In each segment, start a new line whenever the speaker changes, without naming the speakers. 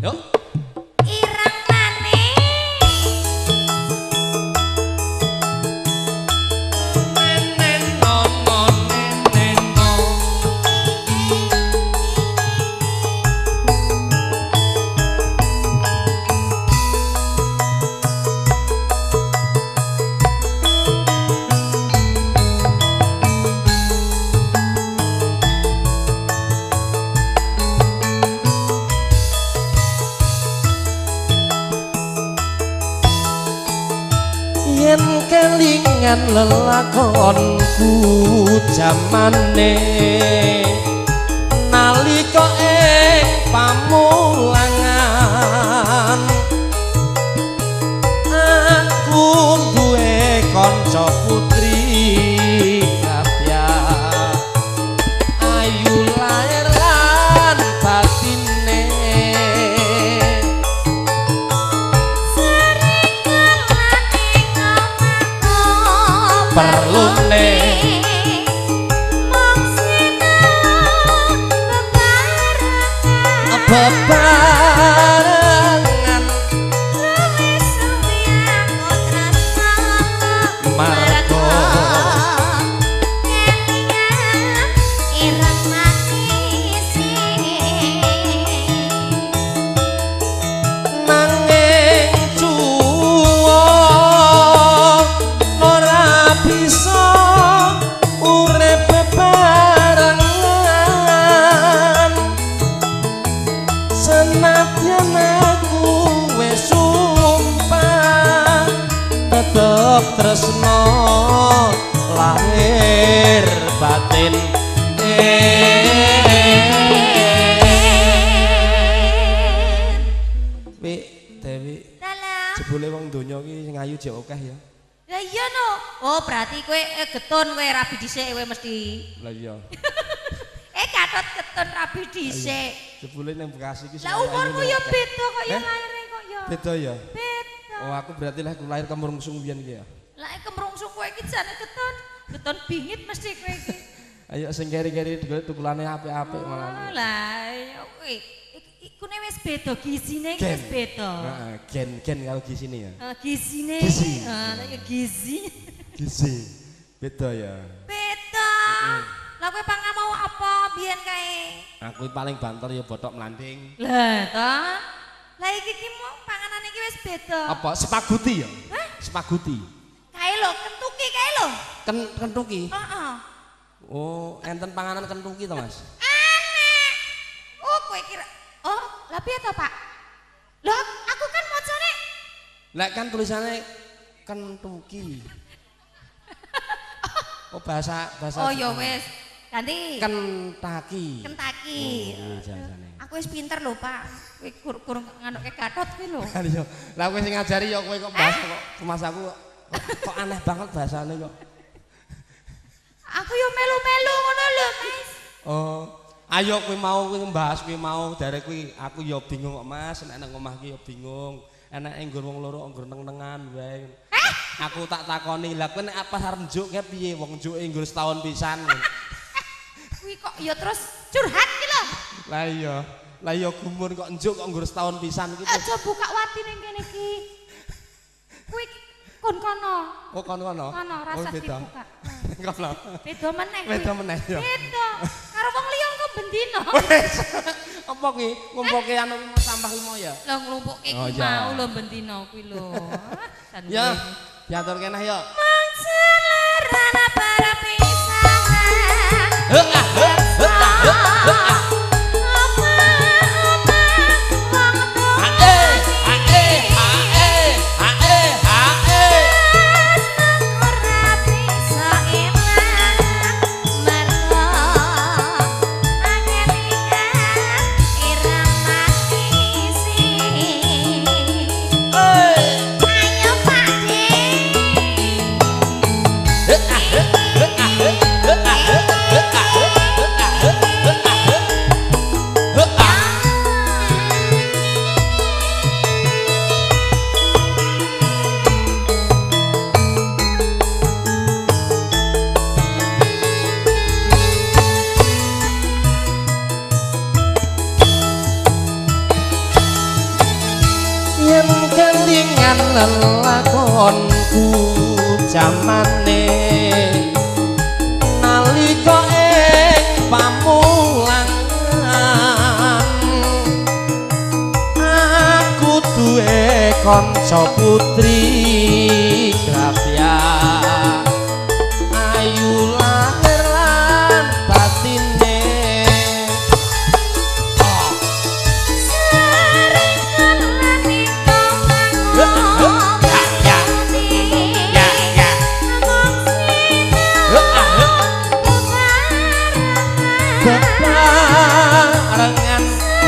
Yuk.
Ireng maneh.
Yen kelingan lelakonku jamane nalika ing pamulangan aku duwe kanca putri kapya ayu lair lan batine perlune bebarengan margo
ireng manis
nanging cuwo ora bisa urip bebarengan senadyan aku wis sumpah tetep tresno lahir batin Wi Dewi
dalah
jebule wong donya iki sing ayu jek akeh ya
lah iya no oh berarti kowe getun kowe rabi dhisik kowe mesti
lah iya
Gatot getun rabi dhisik
jebule nang Bekasi iki
lah umurmu ya beda kok ya laire kok ya
beda ya
beda
oh aku berarti lah aku lahir kemrungsung biyen iki ya
lah kemrungsung kowe iki jane getun bingit mesti kowe iki
ayo sing keri-keri tukulane apik-apik malah
lah ya kowe ikune wis beda gizine iki wis beda
heeh gen karo gizine ya
gizine lah ya gizi
beda ya
beda lah kowe pangan mau apa biyen kae
aku paling banter ya botok mlanding
lah ta lah iki mau panganan iki wis beda
apa spaguti ya spaguti
kae lho kentuki kae lho
kentuki
heeh
oh enten panganan kentuki to Mas
aneh oh kowe kira oh lah piye to Pak lho aku kan macane
lek kan tulisannya kentuki oh bahasa
oh ya wis ganti
Kentucky
oh,
jasane
aku wis pinter lho Pak kowe kurang nganuke Gatot kuwi lho
lah kowe sing ngajari ya kowe kok bahasa kok Mas aku kok aneh banget bahasane kok
aku yo melu-melu ngono lho Mas
oh ayo kowe mau kowe mbahas kowe mau dari kowe aku ya bingung kok Mas nek nang omah ki ya bingung enek nggon wong loro nggon neng-nengan wae aku tak takoni lah kowe nek apa arep njuk ke piye wong njuke nggon setahun pisan
kuwi kok ya terus curhat ki lho
lah iya gumun kok njuk kok nggon setahun pisan iki
aja buka wati ning kene iki kuwi kon kono
oh kono
rasa dibuka
kono
beda meneh
ya
beda karo wong liya kok bendino
apa ki ngumpuke anu sampah ki mau ya
lho nglumpuke ki mau lho bendino kuwi lho
ya diatur kenah ya
Mancelerana para pisahan
lelakonku jamane nalika ing pamulangan aku duwe kanca putri grafia ayu lahir lan batine bebarengan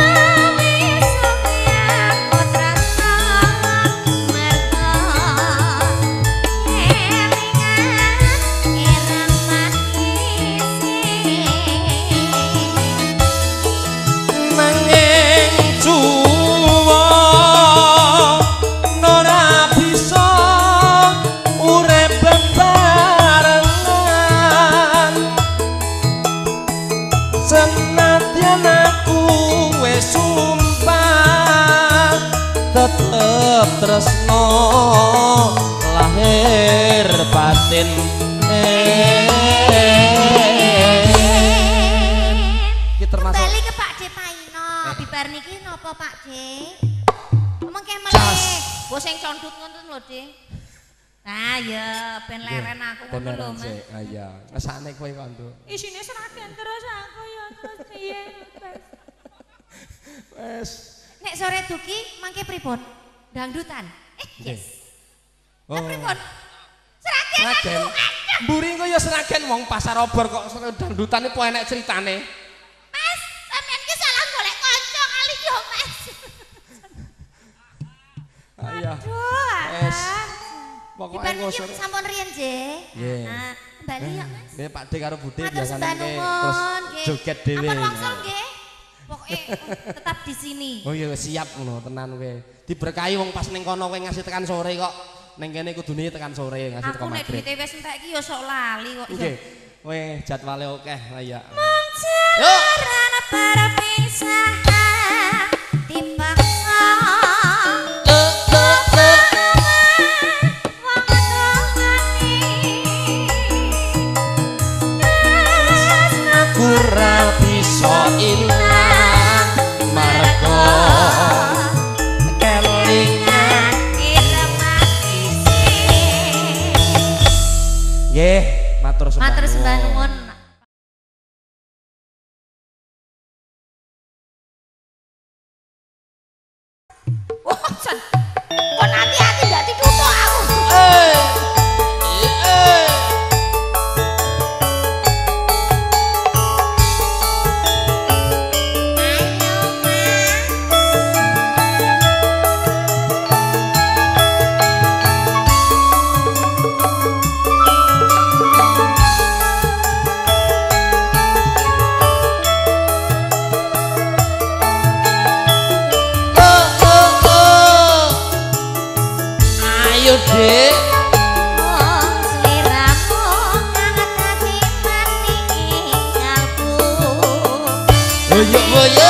nanging juwa ora bisa urip bebarengan senadyan aku wis sumpah tetep tresno lahir batin iki termasuk
kembali ke Pak D Paino bibar niki napa Pak D mengke meleh mbok sing condut ngoten lho D nah ya ben leren aku ngono lho Mas
iya ngesane kowe kondo
isine seragen terus aku ya terus piye
wes
nek sore duki mangke pripun dangdutan yes
oh
pripun seragen
mburi engko ya seragen wong pasar obor kok dangdutane po enek ceritane
Mas sampean ki salah golek kanca kali yo Mas
iya
aduh
wes pokoke ngosor
sampun riyen nggih
nggih
Bali ya Mas
nggih Pak D karo Bude
Matur
biasane
sembah
nggih
nuwun,
terus
nggih.
joget dhewe
Ampun wangsul nggih. Pokoke tetap di sini.
oh iya siap ngono tenan kowe diberkahi wong pas ning kono kowe ngasih tekan sore kok ning kene kudune tekan sore ngasih tekan
Aku nek
maghrib
duwite wis entek iki ya sok lali kok.
nggih kowe jadwale akeh lah ya
Mencerana para pisah dipaksa
ora bisa ilang marga kelingan nggih matur
sembah nuwun. Wah, kon hati-hati ndak ditutuk aku.
Dek
wong sliramu nganget ati mati kalbu
boyo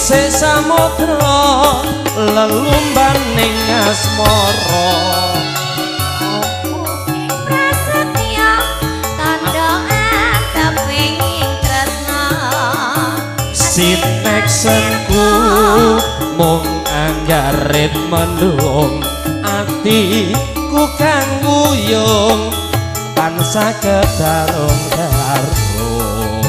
isih samodra lelumban ning asmara
prasetya tandha anteping tresna
sineksenku mung anggarit mendung atiku kang nguyung tansah kedarung-darung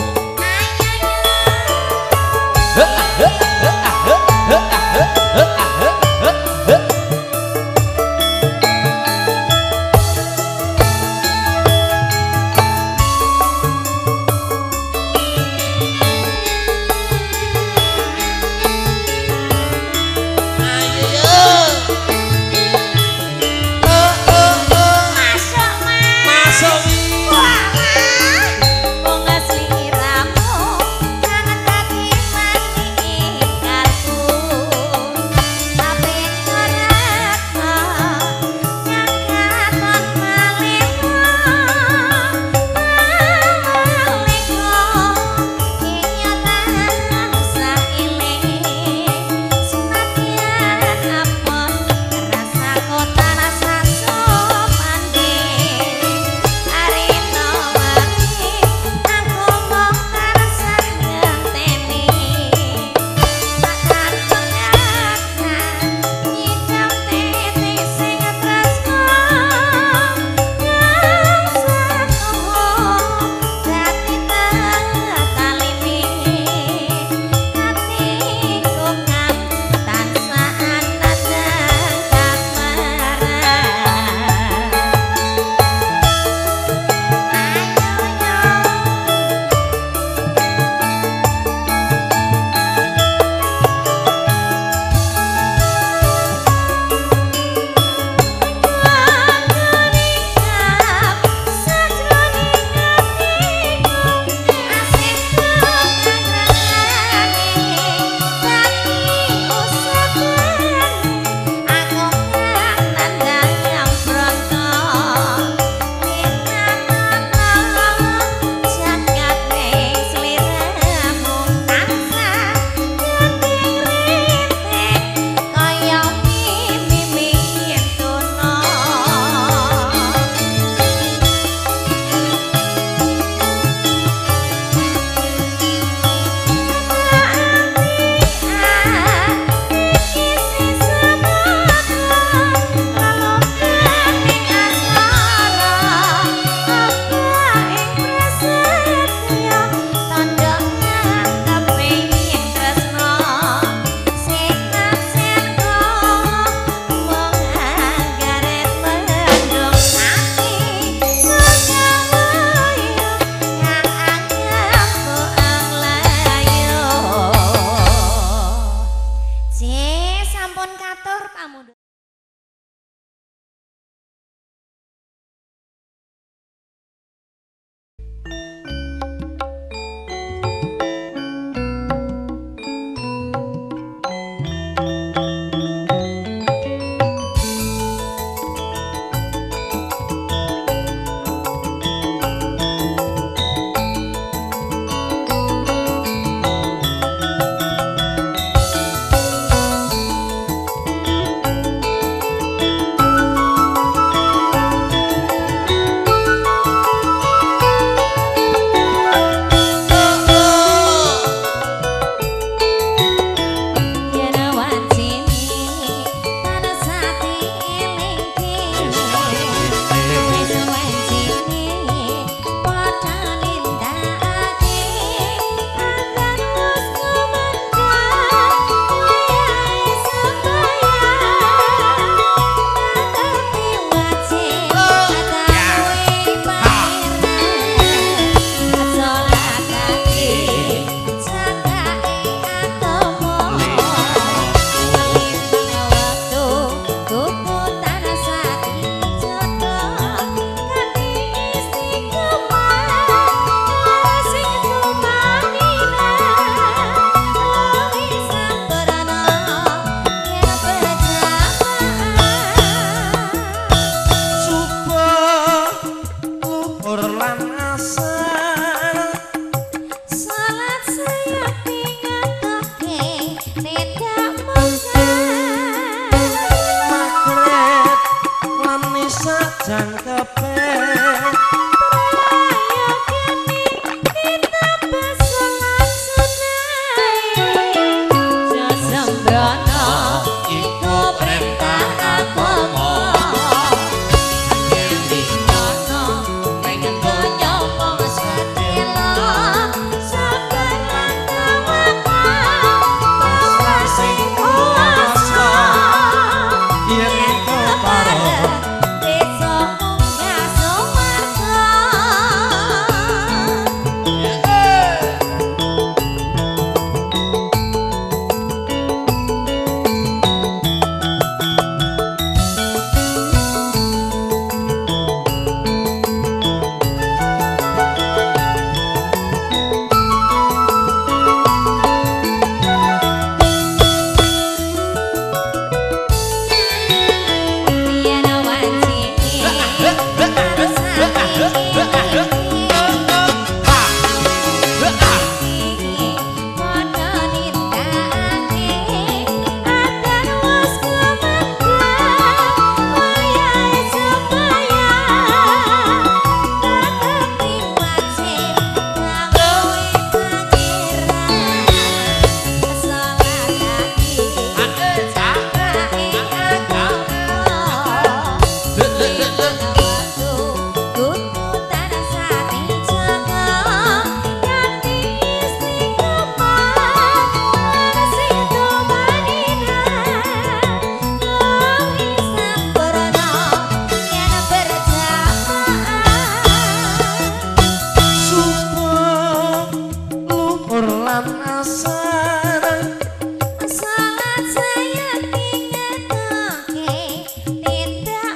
sarang
salat saya ngetoke tidak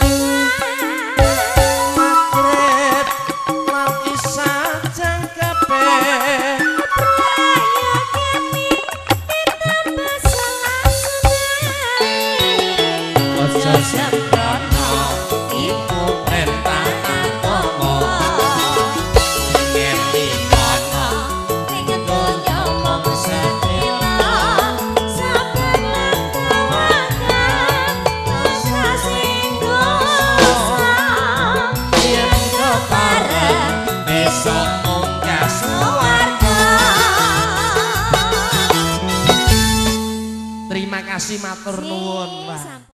magrib lan isya jang kabeh
ayo kami ditambah salat sunai
aja sembrono iku perintah agama yen dikono
pengen donya mung sedina sabar lan tawakal dosa sing dosa
yen kepareng besok munggah
swarga.
terima kasih matur nuwun Pak.